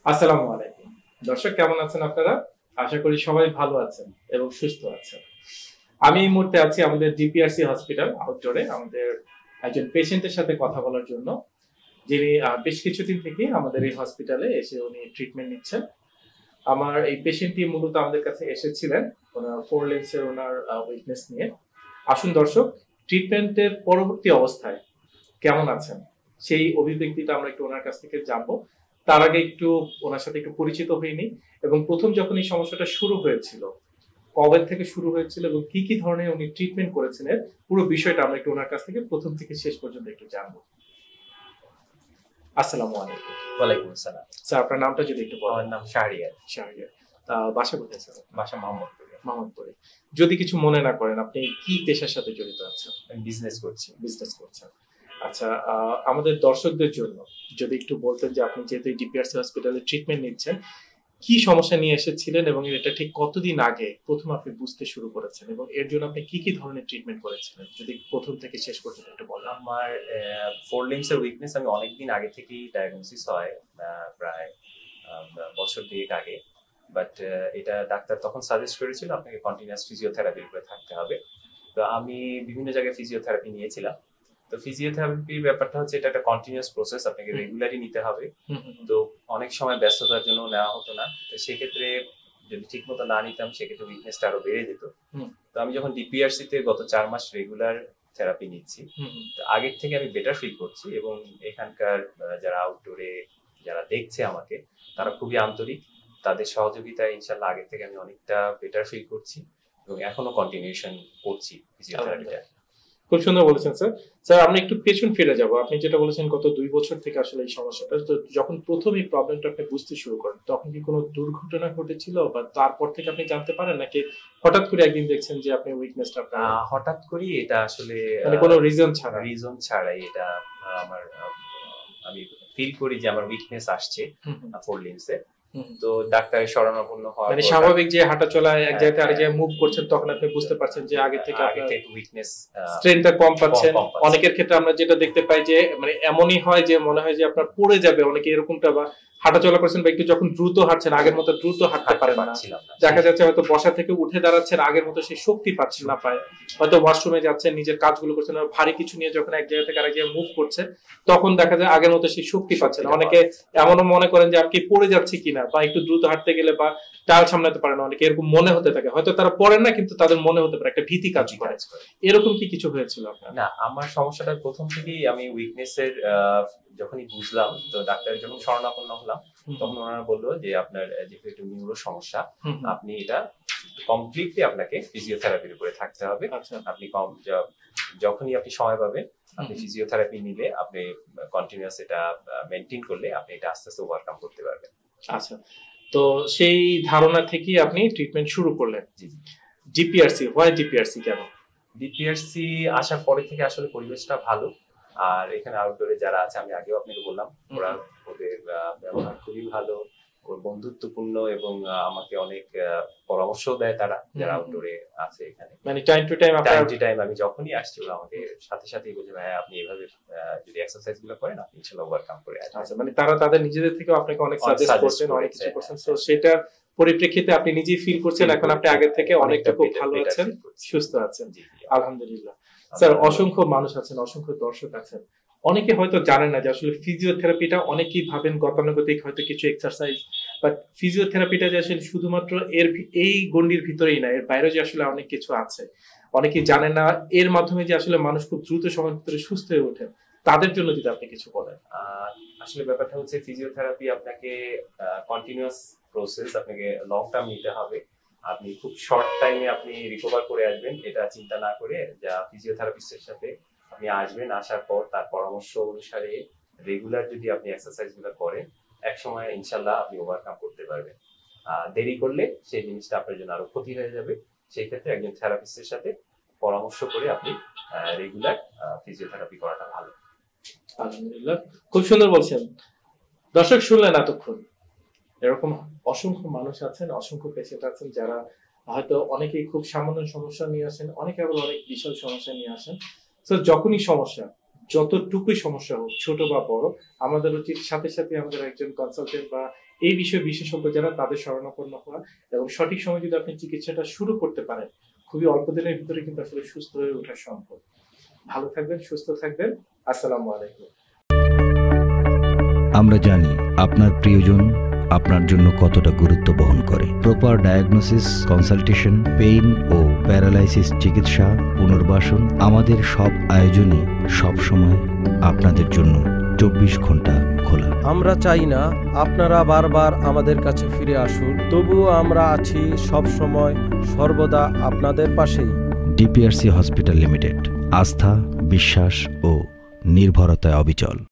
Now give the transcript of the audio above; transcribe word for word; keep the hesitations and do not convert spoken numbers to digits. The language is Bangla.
আসসালামু আলাইকুম। দর্শক কেমন আছেন আপনারা? আশা করি সবাই ভালো আছেন এবং সুস্থ আছেন। আমি এই মুহূর্তে আছি আমাদের ডিপিআরসি হসপিটাল আউটডোরে আমাদের একজন পেশেন্টের সাথে কথা বলার জন্য। যিনি আ বেশ কিছুদিন থেকে আমাদের এই হসপিটালে এসে উনি ট্রিটমেন্ট নিচ্ছেন। আমার এই পেশেন্টটি মূলত আমাদের কাছে এসেছিলেন উনার ফোর লেগস এর উনার আ উইকনেস নিয়ে। আসুন দর্শক, ট্রিটমেন্টের পরবর্তী অবস্থায় কেমন আছেন সেই অভিব্যক্তিটা আমরা একটু ওনার কাছ থেকে জানবো। তার আগে একটু ওনার সাথে একটু পরিচিত হয়ে নিই এবং প্রথম যখন এই সমস্যাটা শুরু হয়েছিল, কবে থেকে শুরু হয়েছিল এবং কি কি ধরনের উনি ট্রিটমেন্ট করেছিলেন, পুরো বিষয়টা আমরা একটু ওনার কাছ থেকে প্রথম থেকে শেষ পর্যন্ত একটু জানবো। আসসালামু আলাইকুম। ওয়ালাইকুম আসসালাম। স্যার আপনার নামটা যদি একটু বলেন। আমার নাম শাহরিয়ার। শাহরিয়ার। আহ, বাসা কোথায় স্যার? বাসা মোহাম্মদপুরে। মোহাম্মদপুরে। যদি কিছু মনে না করেন, আপনি কি পেশার সাথে জড়িত আছেন? আমি বিজনেস করছি। বিজনেস করছেন। আচ্ছা, আহ, আমাদের দর্শকদের জন্য যদি একটু বলতেন যে আপনি যেহেতু ডিপিআরসি হসপিটালে ট্রিটমেন্ট নিচ্ছেন, কি সমস্যা নিয়ে এসেছিলেন এবং এটা ঠিক কতদিন আগে প্রথম আপনি বুঝতে শুরু করেছেন এবং এর জন্য আপনি কি কি ধরনের ট্রিটমেন্ট করেছিলেন, যদি প্রথম থেকে শেষ পর্যন্ত একটু বলেন। আমার ফোর লিম্বস এর উইকনেস আমি অনেকদিন আগে থেকেই ডায়াগনোসিস হয়, আহ, প্রায় আহ, বছর দুয়েক আগে। বাট এটা ডাক্তার তখন সাজেস্ট করেছিল আপনাকে কন্টিনিউয়াস ফিজিওথেরাপির উপরে থাকতে হবে। তো আমি বিভিন্ন জায়গায় ফিজিওথেরাপি নিয়েছিলাম। তো ফিজিওথেরাপির ব্যাপারটা হচ্ছে এটা একটা কন্টিনিউয়াস প্রসেস, আপনাকে রেগুলারই নিতে হবে। তো অনেক সময় ব্যস্ততার জন্য নেওয়া হতো না, তো সেক্ষেত্রে যদি ঠিক মতো না নিতাম সেক্ষেত্রে উইকনেসটা আরো বেড়ে যেত। তো আমি যখন ডিপিআরসি তে গত চার মাস রেগুলার থেরাপি নিচ্ছি, আগের থেকে আমি বেটার ফিল করছি এবং এখানকার যারা আউটডোরে যারা দেখছে আমাকে, তারা খুবই আন্তরিক। তাদের সহযোগিতায় ইনশাল্লাহ আগের থেকে আমি অনেকটা বেটার ফিল করছি এবং এখনো কন্টিনিউশন করছি ফিজিওথেরাপিটা। খুব সুন্দর বলেছেন স্যার। স্যার আমরা একটু পেছন ফিরে যাব। আপনি যেটা বলেছেন গত দুই বছর থেকে আসলে এই সমস্যাটা, তো যখন প্রথম এই প্রবলেমটা আপনি বুঝতে শুরু করেন তখন কি কোনো দুর্ঘটনা ঘটেছিল বা তারপর থেকে আপনি জানতে পারেন, নাকি হঠাৎ করে একদিন দেখছেন যে আপনি উইকনেসটা আপনার? হঠাৎ করি, এটা আসলে মানে কোনো রিজন ছাড়া? রিজন ছাড়াই এটা আমার আমি ফিল করি যে আমার উইকনেস আসছে ফোর লিম্বসে। তো ডাক্তারের শরণাপন্ন হওয়া, মানে স্বাভাবিক যে হাঁটা চলা এক জায়গা থেকে আরেক জায়গায় মুভ করছেন, তখন আপনি বুঝতে পারছেন যে আগে থেকে আপনার উইকনেস স্ট্রেনটা কম পাচ্ছেন। অনেকের ক্ষেত্রে আমরা যেটা দেখতে পাই যে মানে এমনই হয় যে মনে হয় যে আপনার পড়ে যাবে, অনেকে এরকমটা, বা হাঁটা চলা করছেন বা একটু যখন দ্রুত হাঁটছেন আগের মতো দ্রুত হাঁটতে পারেন না, দেখা যাচ্ছে হয়তো বসা থেকে উঠে দাঁড়াচ্ছেন আগের মতো সেই শক্তি পাচ্ছেন না পায়, হয়তো ওয়াশরুমে যাচ্ছেন নিজের কাজগুলো করছেন, ভারী কিছু নিয়ে যখন এক জায়গা থেকে আরেক জায়গায় মুভ করছে তখন দেখা যায় আগের মতো সেই শক্তি পাচ্ছেন না। অনেকে এমনও মনে করেন যে আপনি পড়ে যাচ্ছে কিনা, বা একটু দ্রুত হাঁটতে গেলে বা টাল সামলাতে পারে না, অনেকে এরকম মনে হতে থাকে। হয়তো তারা পড়েন না কিন্তু তাদের মনে হতে পারে, একটা ভীতি কাজ করে। এরকম কি কিছু হয়েছিল আপনার? না, আমার সমস্যাটা প্রথম থেকেই আমি উইকনেসের যখনই বুঝলাম, তো ডাক্তারের যখন শরণাপন্ন হলাম তখন ওনারা বললো যে আপনার যেহেতু একটু নিউরো সমস্যা, আপনি এটা কমপ্লিটলি আপনাকে ফিজিওথেরাপির উপরে থাকতে হবে। আপনি কম যখনই আপনি সময় পাবেন আপনি ফিজিওথেরাপি নিলে, আপনি কন্টিনিউয়াস এটা মেনটেন করলে আপনি এটা আস্তে আস্তে ওভারকাম করতে পারবেন। আচ্ছা, তো সেই ধারণা থেকেই আপনি ট্রিটমেন্ট শুরু করলেন। জি জি। ডিপিআরসি, হোয়াই ডিপিআরসি কেন? ডিপিআরসি আসার পরে থেকে আসলে পরিবেশটা ভালো, আর এখানে আউটডোরে যারা আছে, আমি আগেও আপনাকে বললাম, ওরা ওদের ব্যবহার খুবই ভালো, ওর বন্ধুত্বপূর্ণ এবং আমাকে অনেক পরামর্শ দেয় তারা যারা আউটডোরে আছে এখানে। মানে time to time time to time আমি যখনই আসছি ওরা আমাকে সাথে সাথেই বলে ভাই আপনি এভাবে যদি এক্সারসাইজ গুলো করেন আপনি ইনশাআল্লাহ ওভারকাম করে আসবেন। আচ্ছা, মানে তারা তাদের নিজেদের থেকে আপনাকে অনেক সাজেস্ট করছেন, অনেক কিছু করছেন, সো সেটা পরিপ্রেক্ষিতে আপনি নিজেই ফিল করছেন এখন আপনি আগের থেকে অনেকটা খুব ভালো আছেন, সুস্থ আছেন। আলহামদুলিল্লাহ। স্যার, অসংখ্য মানুষ আছেন, অসংখ্য দর্শক আছেন, অনেকে হয়তো জানেন না যে আসলে ফিজিওথেরাপিটা, অনেকেই ভাবেন গতানুগতিক হয়তো কিছু এক্সারসাইজ, বাট ফিজিওথেরাপিটা যে আসলে শুধুমাত্র এর এই গণ্ডির ভিতরেই না, এর বাইরে যে আসলে অনেক কিছু আছে, অনেকেই জানেন না। এর মাধ্যমে যে আসলে মানুষ খুব দ্রুত সময়ের ভিতরে সুস্থ হয়ে ওঠে, তাদের জন্য যদি আপনি কিছু বলেন। আসলে ব্যাপারটা হচ্ছে ফিজিওথেরাপি আপনাকে কন্টিনিউয়াস প্রসেস, আপনাকে লং টার্ম নিতে হবে। আপনি খুব শর্ট টাইমে আপনি রিকভার করে আসবেন এটা চিন্তা না করে, যা ফিজিওথেরাপিস্টের সাথে আপনি আসবেন, আসার পর তার পরামর্শ অনুসারে রেগুলার যদি আপনি এক্সারসাইজ গুলো করেন, এক সময় ইনশাল্লাহ আপনি ওভারকাম করতে পারবেন। দেরি করলে সেই জিনিসটা আপনার জন্য আরো ক্ষতি হয়ে যাবে। সেই ক্ষেত্রে একজন থেরাপিস্টের সাথে পরামর্শ করে আপনি রেগুলার ফিজিওথেরাপি করাটা ভালো। আলহামদুলিল্লাহ, খুব সুন্দর বলছেন। দর্শক শুনলেন এতক্ষণ, এরকম অসংখ্য মানুষ আছেন, অসংখ্য পেশেন্ট আছেন যারা হয়তো অনেকেই খুব সামান্য সমস্যা নিয়ে আসেন, অনেকে আবার অনেক বিশাল সমস্যা নিয়ে আসেন। তো যখনই সমস্যা, যতটুকুই সমস্যা হোক, ছোট বা বড়, আমাদের উচিত সাথে সাথে আমাদের একজন কনসালটেন্ট বা এই বিষয়ে বিশেষজ্ঞ যারা তাদের শরণাপন্ন হওয়া, এবং সঠিক সময় যদি আপনি চিকিৎসাটা শুরু করতে পারেন, খুবই অল্প দিনের ভিতরে কিন্তু আসলে সুস্থ হয়ে ওঠা সম্ভব। ভালো থাকবেন, সুস্থ থাকবেন। আসসালামু আলাইকুম। আমরা জানি আপনার প্রিয়জন আপনার জন্য কতটা গুরুত্ব বহন করে। প্রপার ডায়াগনোসিস, কনসালটেশন, পেইন ও প্যারালাইসিস চিকিৎসা, পুনর্বাসন, আমাদের সব আয়োজনই সব সময় আপনাদের জন্য চব্বিশ ঘন্টা খোলা। আমরা চাই না আপনারা বারবার আমাদের কাছে ফিরে আসুন, তবুও আমরা আছি সব সময় সর্বদা আপনাদের পাশেই। ডিপিআরসি হসপিটাল লিমিটেড, আস্থা, বিশ্বাস ও নির্ভরতায় অবিচল।